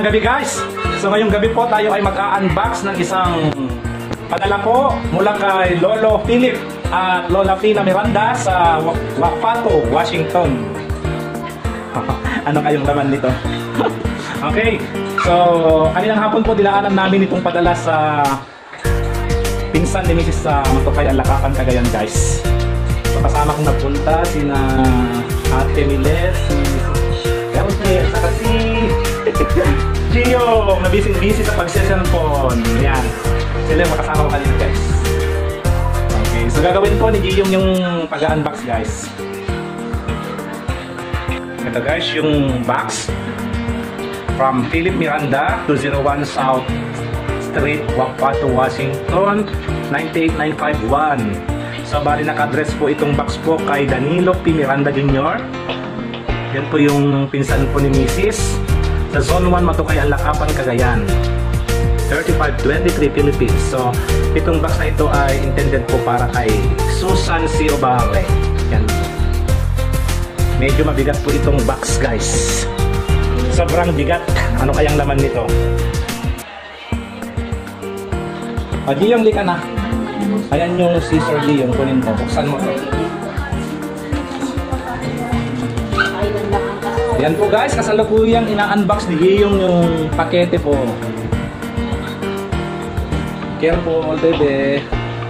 gabi guys! So ngayong gabi po tayo ay mag-unbox ng isang padala po mula kay Lolo Philip at Lola Fina Miranda sa Wapato, Washington. Ano kayong laman nito? Okay, so kaninang hapon po dilaanan namin itong padala sa pinsan ni Mrs. sa Matokay, Alakapan, Cagayan guys. So kasama kong napunta sina Ate Miles, si Elke, saka si Gio, na busy sa pag-cellphone. Yan, sila yung makasama ko kanina guys. Okay, so gagawin po ni Gio yung pag-unbox guys. Ito guys, yung box from Philip Miranda, 201 South Street, Wapato, Washington, 98951. So bali naka-address po itong box po kay Danilo P. Miranda Jr. Yan po yung pinsan po ni Mrs. sa Zone 1, Matokay, Alakapan, Cagayan, 3523 Philippines. So itong box na ito ay intended po para kay Susan C. Obare. Yan. Medyo mabigat po itong box guys. Sobrang bigat. Ano kayang laman nito? Giyong lika na. Ayan yung scissor Giyong. Kunin mo. Buksan mo to. Yan po guys. Kasalukuyang ina-unbox ni Giyong yung pakete po. Careful, bebe.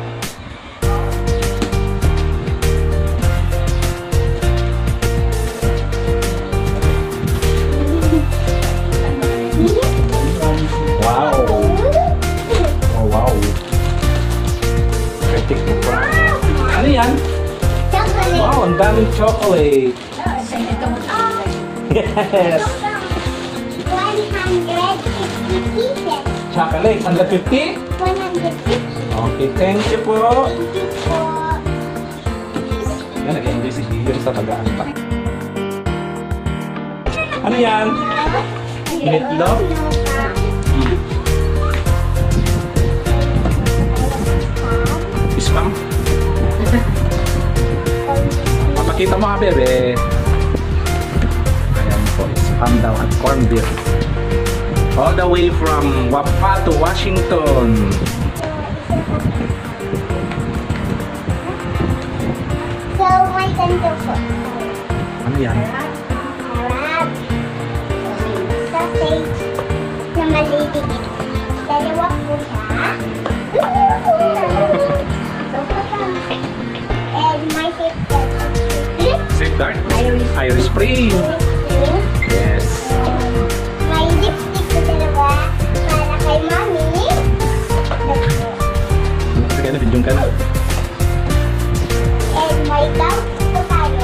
Ano yan? Chocolate. Wow, ang daming chocolate. Yes. 150 pieces. Chocolate, 150? 150. Okay, thank you po. Thank you po. Yan, nag-enjoy si Gio sa pag-aanpak. Ano yan? Meatloaf? Spam? Papakita mo nga bebe. Ayan po, spam daw at corn beef. All the way from Wapato, Washington. So, my ganda po. Ano yan? Harap. Sausage na maliligit. Dalawa po siya. And my favorite. Safeguard? Irish Spring. Yes. May lipstick ko dalawa para kay Mami. Sige na, bidyong ka na. And may gum po tayo.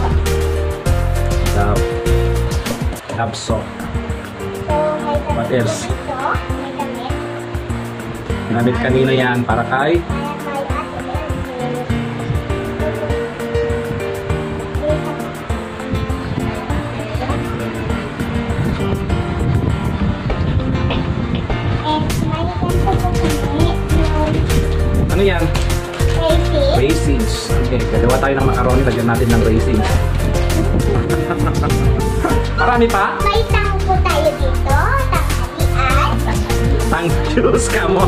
Love soft. So, may What damit else? dito. May damit. Ginamit kanina yan para kay Para kay Ate Elsie. And may ganito po kami. ano yan? Yung Raisins. Okay, gagawa tayo ng macaroni. Lagyan natin ng raisins. Marami pa? may tang po tayo dito. Tanghalian. Thank juice ka mo.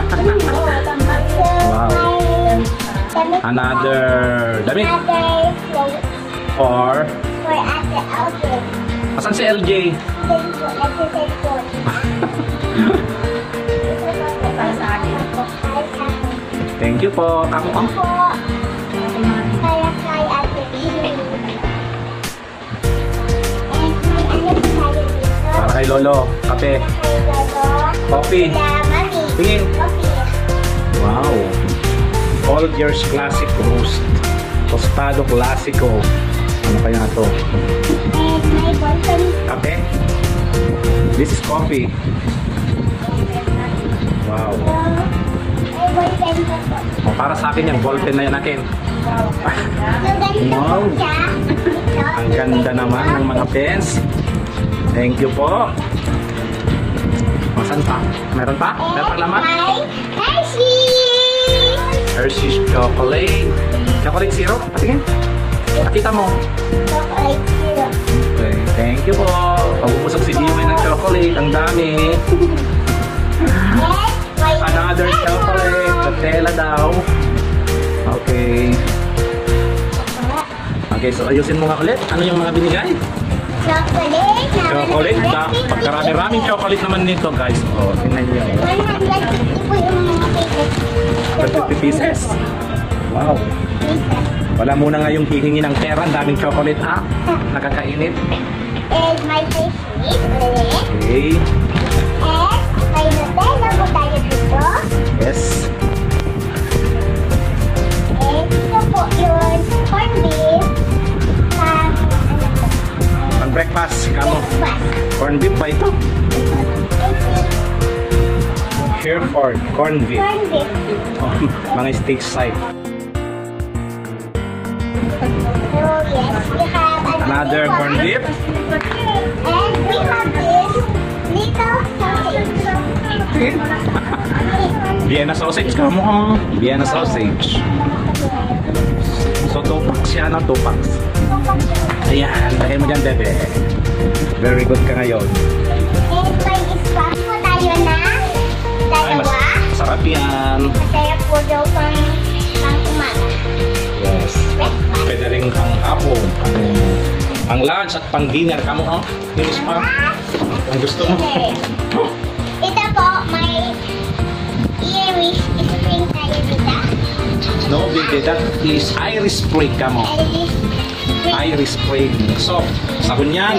Wow. Another damit Another for Ate Elsie. asan si LJ? Then po, nagsiset po. Para sa akin. Thank you po. Ako po. Po. Para kay Ate Elsie. And may ano po tayo dito. Para kay Lolo. Kape. Kay Lolo. Coffee. Sila Mami. Tingin. Coffee. Wow. All years classic roast. Tostado classico. Ano kaya to? And may ballpen. Kape. This is coffee. Wow. So, may ballpen po po. Oh, para sa akin yung ballpen na yan akin. So, ganito Wow. po siya. Ito. Ang ganda naman ng mga pens. Thank you po. Masan pa? Meron pa? Meron pa laman? May Hershey! Hershey's chocolate. Chocolate syrup? Patingin. Pakita mo. Chocolate syrup. Okay, thank you po. Pag-umusok si Gio ng chocolate. chocolate. Ang dami. Yes, may Another chocolate. Nutella daw. Okay. Okay, so ayusin mo nga ulit. Ano yung mga binigay? chocolate. Chocolate. Pagkarami-raming chocolate naman nito, guys. Oh, tingnan nyo. 150 po yung mga pieces. 50 pieces. Wow. Wala muna nga yung hihingi ng pera. Ang daming chocolate, ha? Nakakainit. And my face ulit. Okay. And may Nutella po tayo dito. Yes. And ito po yung corned beef. Pang breakfast, kamo. Breakfast. Corned beef ba ito? Hereford, corned beef. Corned beef. Oh, mga steak side. So yes, we have Another corned beef. And we have this little sausage. Vienna sausage, kamo. Oh. Vienna sausage. So, 2 packs yan, 2 packs. Ayan, lagay mo dyan, bebe. Very good ka ngayon. And may snack po tayo na Ay, dalawa. masarap yan. Masaya po daw pang umaga. Yes. Pwede rin ang hapon, ang lunch at pang dinner. Kamo, oh. Finish pa. Ang gusto mo. Ito po, may Irish spring tayo dito. No, baby, that is Irish spring, kamo. Irish spring. Irish spring. So, sahon yan.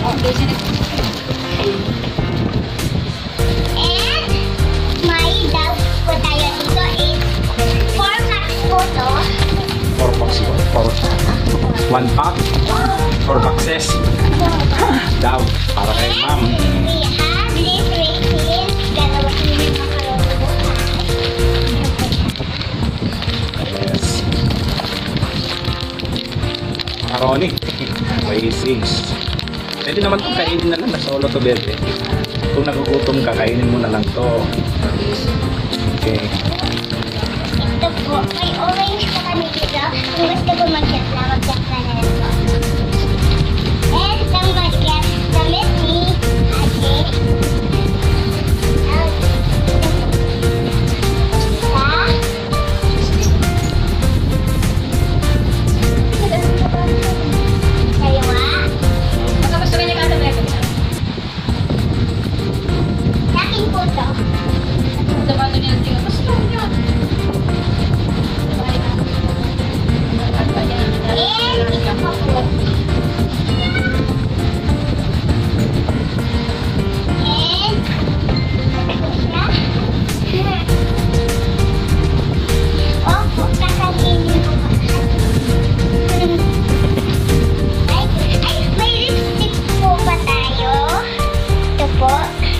And may dog po tayo dito is 4 packs po to. 4 packs yun. 1 pack. 4 boxes. Daw, para kay ma'am. We have this raisin. Dalawa kami Yes. Macaroni. Raisins. Pwede naman kung kainin na lang na solo to, bebe. Kung nagugutom ka, kainin mo na lang to. Okay. Ito po, may orange po kami dito. Kung gusto ko mag-gatla, mag-gatla na lang po. And ang mag-gat, damit ni Ate. Aking po to. And ito po po. And opo, kakainin ko pa. Ay, may lipstick po ba tayo? Ito po.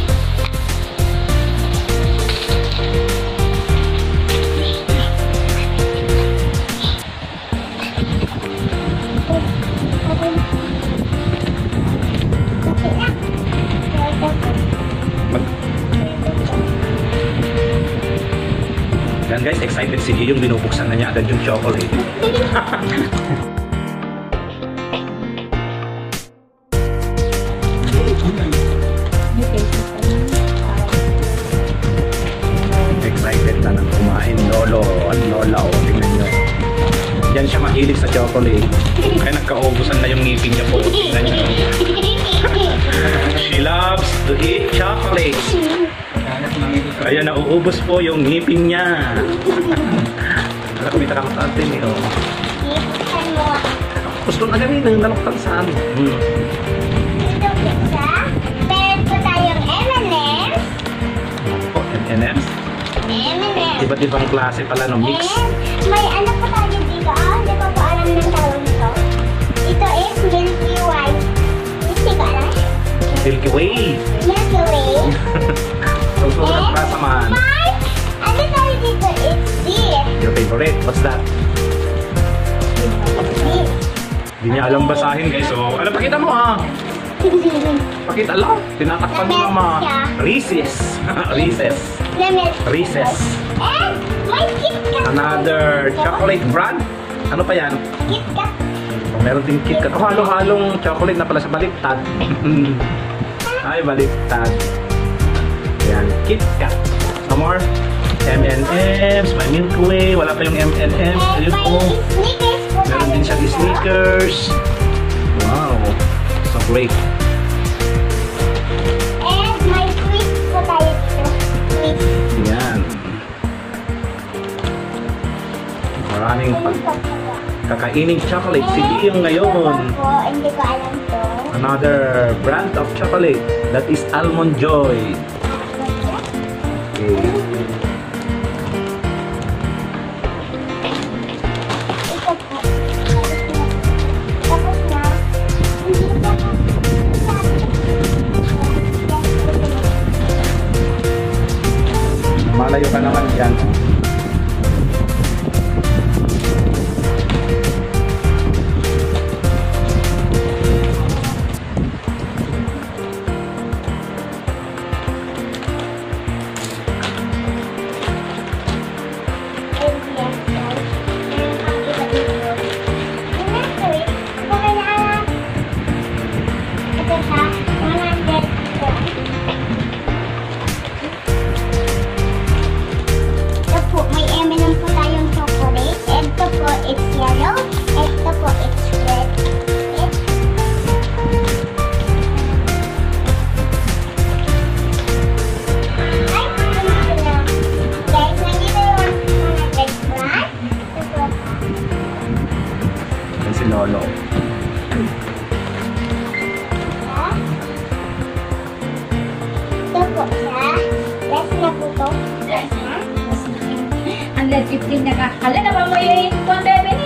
Yan guys, excited si Giyong. Binubuksan na niya agad yung chocolate. Excited na nang kumain lolo at lola. O, tingnan nyo. Yan siya mahilig sa chocolate. Kaya nagkaubusan na yung ngipin niya po. Tingnan nyo. She loves to eat chocolate. Kaya nauubos po yung ngipin niya. Kumita ka matantin eh. Oh. Iputan mo. Gusto na ganin ng laloktan saan. Ito pizza. Meron po tayong M&M's. Oh, M&M's? M&M's. Iba't ibang klase pala no mix. And may ano po tayo dito. Hindi ko po alam ng tawag nito. Ito is Milky Way. Hindi ko alam. Milky Way. Milky Way. Susunod pa samahan. Mike, ano tayo dito? It's this. Your favorite? What's that? This. Hindi niya alam basahin guys. So, alam, pakita mo ha. Pakita lang. Tinatakpan mo naman. Reese's. Reese's. Lemon. Reese's. And may KitKat. Another chocolate brand. Ano pa yan? KitKat. Meron din KitKat. Oh, halo-halong chocolate na pala sa baliktad. Ay, baliktad. Ayan, KitKat. No more. M&M's, may Milky Way. Wala pa yung M&M's. And Ayun po. may sneakers po Meron din siyang dito. sneakers. Wow. So great. And may sweets po tayo dito. Sweets. Ayan. Maraming kakaining chocolate. Sige yung ngayon. Ito po, hindi ko alam to. Another brand of chocolate. That is Almond Joy. Okay. Ito po. Tapos na. Hindi pa Malayo ka naman dyan. it's yellow. Ito po, it's red. Ay, nandito na. Guys, nandito yung mga red brand. Ito po. Yan si Lolo. Ito po siya. Last na po to. Last na. Ang lead 15 na ka. Hala na ba mo yung kung bebe ni?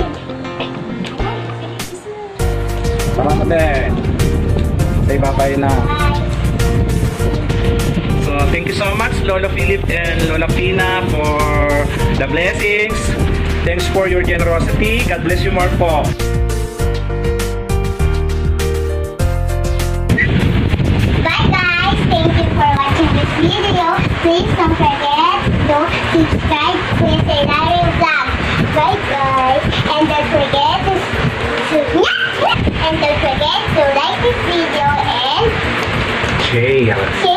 Parang natin. Say bye-bye na. Bye. So, thank you so much, Lolo Philip and Lola Pina, for the blessings. Thanks for your generosity. God bless you more po. Bye guys! Thank you for watching this video. Please don't forget to subscribe to Larry Vlog. Bye guys! And don't forget to like this video and Share.